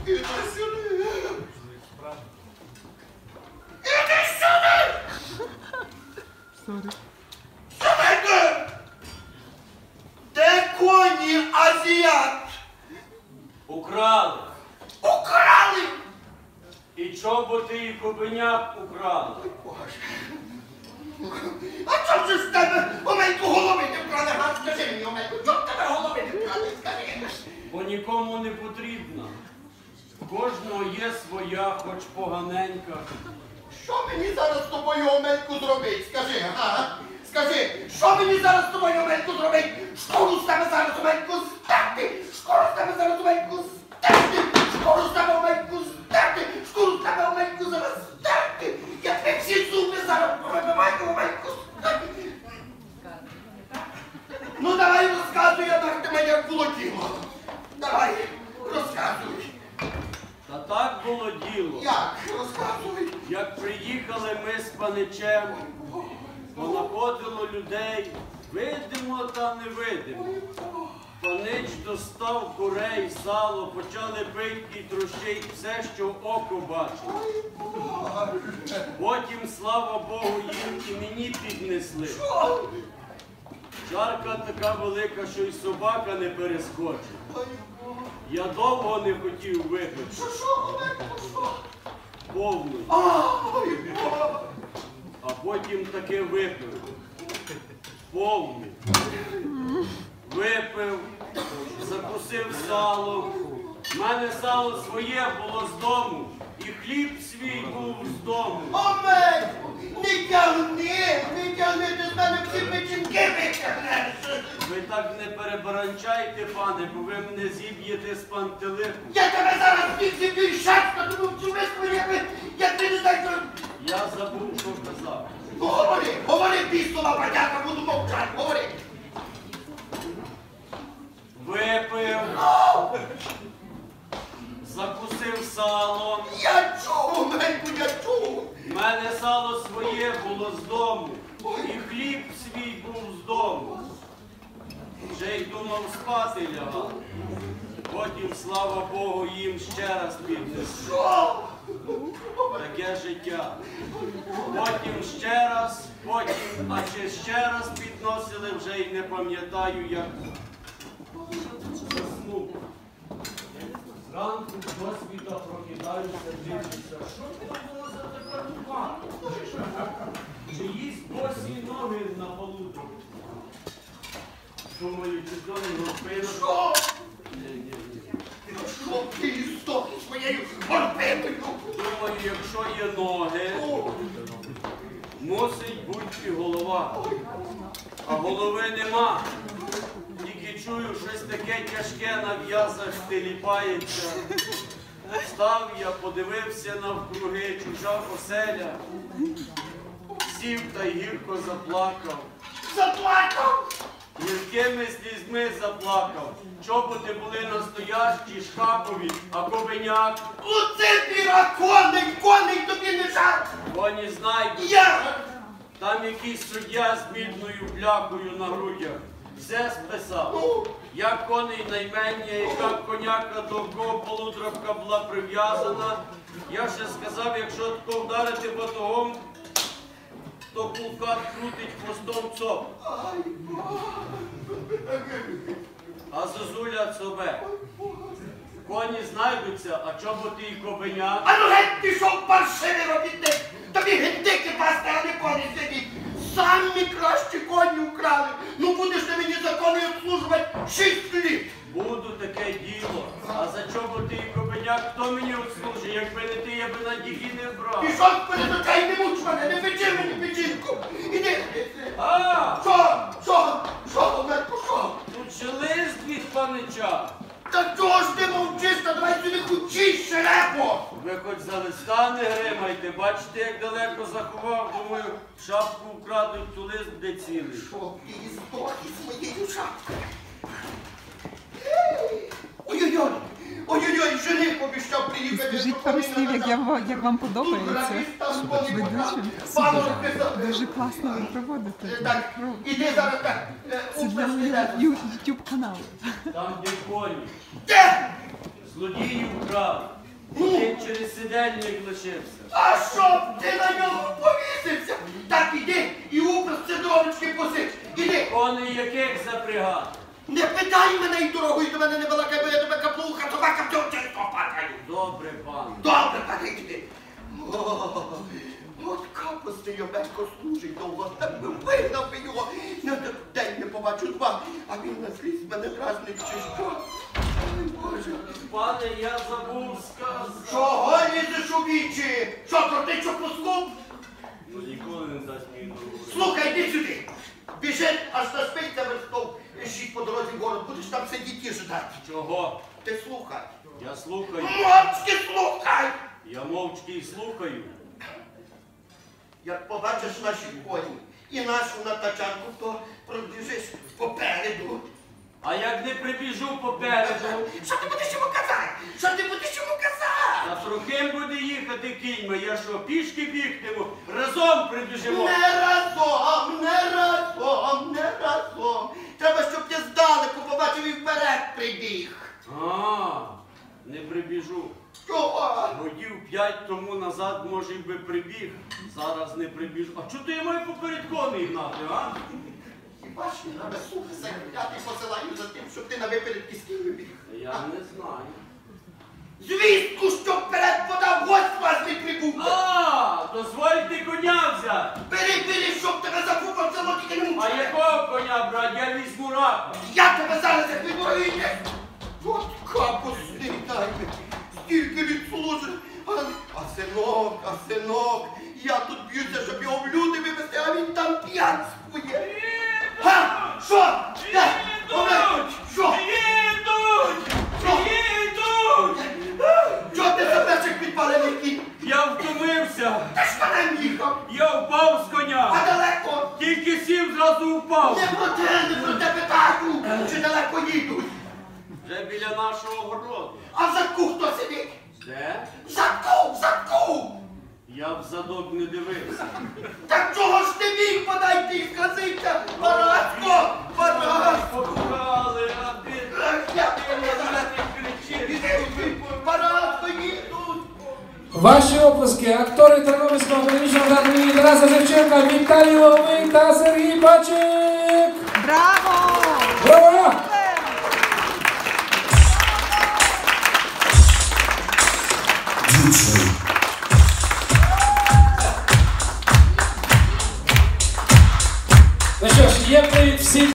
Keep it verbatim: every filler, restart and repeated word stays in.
Іди сюди! Іди сюди! Сорі. Сюди! Де коні азіат? Украли. Украли! І чоботи, і кобеняк украли. Ой, Боже. А чому ж з тебе Омельку голови не вкрали? Га, скажи мені, Омельку, чому в тебе голови не вкрали? Скажи. Бо нікому не потрібна. В кожного є своя, хоч поганенька. Що мені зараз з тобою, Омельку, зробить? Скажи, га? Скажи, що мені зараз з тобою, Омельку, зробить? Шкуру з тебе зараз, Омельку, стерти! Шкуру з тебе зараз, Омельку, стерти! Шкуру з тебе, Омельку, стерти! Шкуру з тебе, Омельку, зараз стерти! Я тебе всі зуби зараз вибиваю, Омельку, стерти! Ну давай розказуй, я так тебе як було діло. Давай, розказуй. Та так було діло. Як? Розказуй. Як приїхали ми з паничем, понаходило людей, видимо та невидимо. Панич достав курей, сало, почали пить і трощить все, що око бачить. Потім, слава Богу, їм і мені піднесли. Чарка така велика, що й собака не перескочить. Я довго не хотів випити. Що, що, Омельку, що? Повну. Ай, Боже. А потім таки випив. Повний. Випив, закусив сало. У мене сало своє було з дому. І хліб свій був з дому. Омельку, не тягни, не тягни, ти з мене всі печінки витягнеш. Ви так не перебаранчайте, пане, бо ви мене зіб'єте з пантелику. Я тебе зараз всіх зіб'ю і шапка, тому всю виспу, як ти не знаєш, що... Я забув, що казав. Ну, говори, говори, пістова бадяка, буду мовчати, говори. Випив, закусив сало. Я чув, Омельку, я чув. У мене сало своє було з дому. І хліб свій був з дому. Вже й думав спати лягав. Потім, слава Богу, їм ще раз піднесли. Що? Таке життя. Потім ще раз, потім, а ще ще раз підносили, вже й не пам'ятаю, як заснув. Зранку до світа прокидаюся, дивлюся. Що це було за така туга? Чиїсь босі ноги на полу. Думаю, чи то не розпину. Що? Ні, ні, ні. Що ти істохи своєю горбиною? Думаю, якщо є ноги, мусить бути і голова. А голови нема. Тільки чую, щось таке тяжке на в'язах стиліпається. Встав я, подивився навкруги, чужа оселя. Сів та й гірко заплакав. Заплакав? Гіркими слізьми заплакав. Чоботи були настоящі, шкапові, а кобеняк. Луцифіра, коней, коней тобі не жаль. Коні знайдуть. Я! Там якийсь суддя з мідною бляхою на грудях. Все списав. Як коней наймення, яка коняка до кого полудрабка була прив'язана. Я ще сказав, якщо тако вдарити батогом, то кулкат крутить хвостом цоп. А зозуля цобе. Коні знайдуться, а чоботи і кобеня. А ну геть пішов паршивий робітник. Тобі гендики пасти, а не коні сидіть. Самі кращі коні украли. Ну будеш ти мені за коней обслужувати шість літ. Буду таке діло. А за чоботи і кобеня хто мені обслужить? Якби не ти, я би на дігі не брав. Пішов перед очей, не муч мене, не печи мені печінку. Іди. А! Що? Що? Що, Омельку, що? Тут ще лист від панича. Та чого ж ти мовчиш, та давай сюди хучись, шерепо. Ви хоч за листа не гримайте, бачите, як далеко заховав, думаю, шапку вкрадуть, то лист буде цілий. Що ти історії своєю шапкою? Ой-ой-ой, ой-ой-ой, жених обіщав приїхати. Скажіть пару слів, як, я, ва- як вам подобається. Ведучим. Супер. Дуже класно ви проводите. Так, іди зараз так. Це для моєго ю- ютуб каналу. Там де коні. Де? Злодіїв вкрали. Один через сидельник лишився. А щоб ти на нього повісився? Так іди і упрес цидровички посич. Іди. Коней яких запрягати? Не питай мене і дорогою до мене не балакай, бо я тебе каплуха, собака в цьому через попадаю. Добре, пане. Добре, пане, іди. О, от капусти Йоменко служить довго, так би вигнав би його. На день не побачу два, а він на слізь мене дразнить чи що. Ой, Боже. Пане, я забув сказати. Чого лізеш у вічі? Що, крутий чопускуп? Ну ніколи не дасть мені дорогу. Слухай, іди сюди. Біжи, аж на спиться верстов. Шіть по дорозі в город, будеш там сидіти і ждати. Чого? Ти слухай. Я слухаю. Мовчки слухай! Я мовчки й слухаю. Як побачиш наші коні і нашу на тачанку, то пробіжиш попереду. А як не прибіжу попереду, Що ти будеш йому казати? Що ти будеш йому казати? та трохим буде їхати кіньми. Я що, пішки бігтиму? Разом прибіжимо. Не разом, не разом, не разом. Треба, щоб ти здалеку побачив і вперед прибіг. А, не прибіжу. Чого? Годів п'ять тому назад, може, й би прибіг. Зараз не прибіжу. А чого ти я маю поперед коней гнати, а? І бачиш, не треба слухи закляти посилаю за тим, щоб ти на випередки з ким вибіг. Я не знаю. Звістку, що вперед подав, гость вас не прибув. А, дозвольте коня взяти. Бери, бери, щоб тебе запукав село, тільки не А мучити. якого коня, брат? Я візьму рака. Я тебе зараз як відборую йде. От капусний дай мені. Стільки відслужив. А, а синок, а синок. Я тут б'юся, щоб його в люди вивезти, а він там п'янствує. Га? Що? Де? Олег, що? Їдуть! Що? Їдуть! Чого ти себе підпалений кінь? Я втомився. Ти ж конем їхав. Я впав з А коня. далеко? Тільки сів, зразу впав. Не про те, не про те питаю. Чи далеко їдуть? Вже біля нашого городу. А в задку хто сидить? Де? В задку, в задку! Я в задок не дивився. Так чого ж ти міг подайте і сказився? Парасько! Парасько! Покали, а ти... Ах, я Ти тебе не зараз кричиш. Парасько їдуть! Ваші оплески, актори Тернопільського академічного театру імені Тараса Шевченка Віталій Ловик та Сергій Бачик!